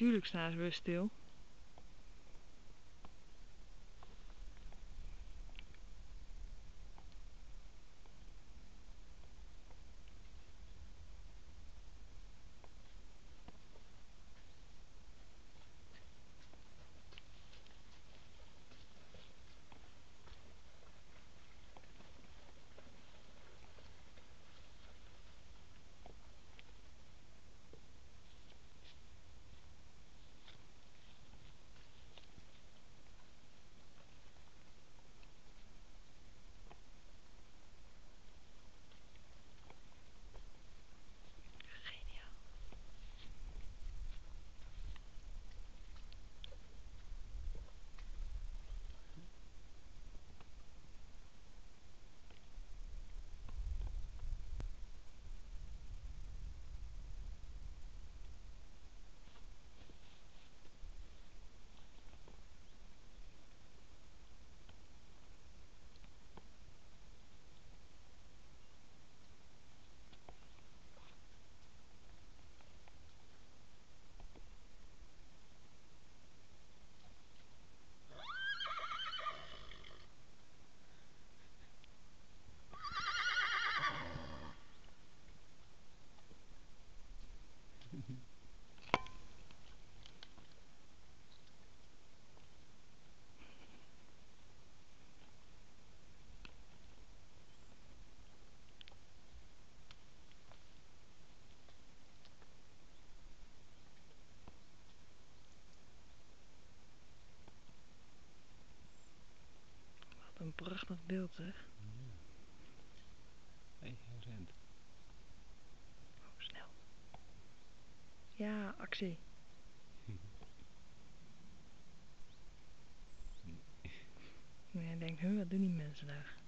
Tuurlijk staan ze weer stil. Geniaal. Wat een prachtig beeld, zeg. Ja. Hé, hij rent. Oh, snel. Ja, actie. En hij denkt, wat doen die mensen daar?